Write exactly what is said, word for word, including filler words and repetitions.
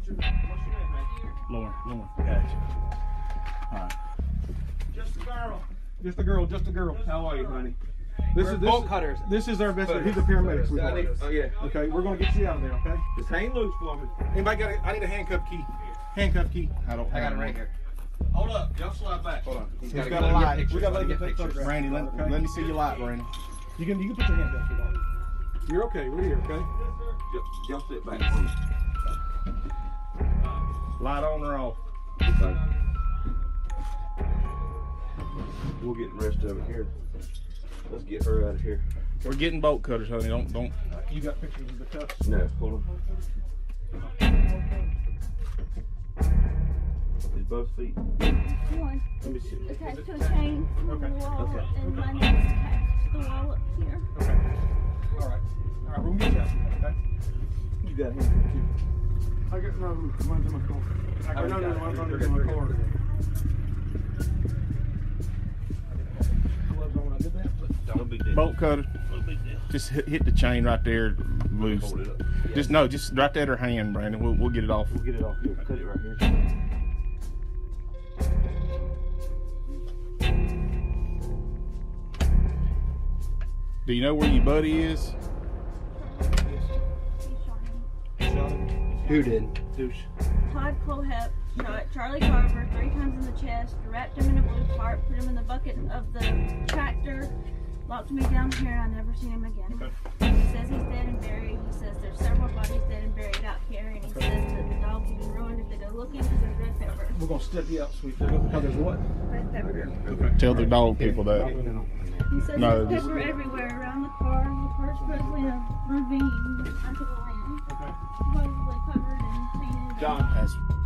What's your name? What's your name, man? Lauren, Lauren. Gotcha. All right. Just a girl. Just a girl, just a girl. How are you, honey? This We're is this, bolt cutters. This is our investigator. He's a paramedic. we I call need, it. oh, yeah. Okay, we're gonna get you out of there. Okay. Just hang loose for me. Anybody got? A, I need a handcuff key. Handcuff key. I don't. I got have it right one. here. Hold up. Y'all slide back. Hold on. He's He's gotta got go a get light. pictures. We gotta let Get you take pictures. photographs. Randy, let, Okay. let me see your light, Randy. You can you can put your hand down if you want. You're okay. We're here. Okay. Y'all sit back. Light on or off? Okay. We'll get the rest of it here. Let's get her out of here. We're getting bolt cutters, honey. Don't don't. You got pictures of the cuffs? No, hold on. Is both feet? One Let me see. is attached to a chain on Okay. the wall, Okay. and mine is attached to the wall up here. Okay. All right. All right. We're gonna get you out here. Okay. You got him too. I got no one's in my car. I got no no one's under Okay, my okay, car. okay. Gloves on when I did that. No big deal. Bolt cutter. No big deal. Just hit, hit the chain right there, loose. Hold it up. Just no, just right there at her hand, Brandon. We'll we'll get it off. We'll get it off here. Cut it right here. Do you know where your buddy is? He's shot him. Who did? Who's? Todd Colehep shot Charlie Carver three times in the chest, wrapped him in a blue tarp, put him in the bucket of the tractor, locked me down here, and I never seen him again. Okay. He says he's dead and buried. He says there's several bodies dead and buried out here, and he says that the dogs have been ruined if they go looking because there's red pepper. We're gonna step you out, sweet. How there's what? Red pepper. Okay. Tell the dog people that. He says No, there's this- pepper everywhere around the car. The car's supposedly in a ravine onto the land. Okay. Supposedly covered and painted. John. That's